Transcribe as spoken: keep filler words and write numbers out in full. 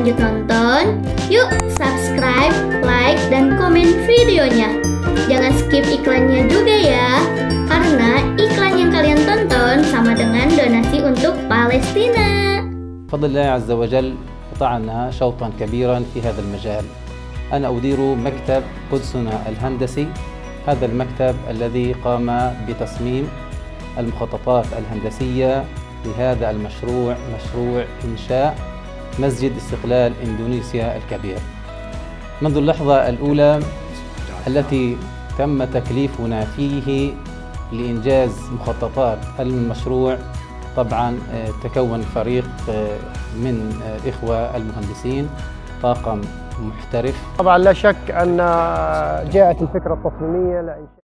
lanjut nonton? Yuk subscribe, like, dan komen videonya. Jangan skip iklannya juga ya, karena iklan yang kalian tonton sama dengan donasi untuk Palestina. بفضل الله عز وجل قطعنا شوطا كبيرا في هذا المجال. أنا أدير مكتب قدسنا الهندسي، هذا المكتب الذي قام بتصميم المخططات الهندسية لهذا المشروع، مشروع إنشاء مسجد استقلال إندونيسيا الكبير. منذ اللحظة الأولى التي تم تكليفنا فيه لإنجاز مخططات المشروع، طبعا تكون فريق من الإخوة المهندسين، طاقم محترف. طبعا لا شك أن جاءت الفكرة التصميمية لإنشاء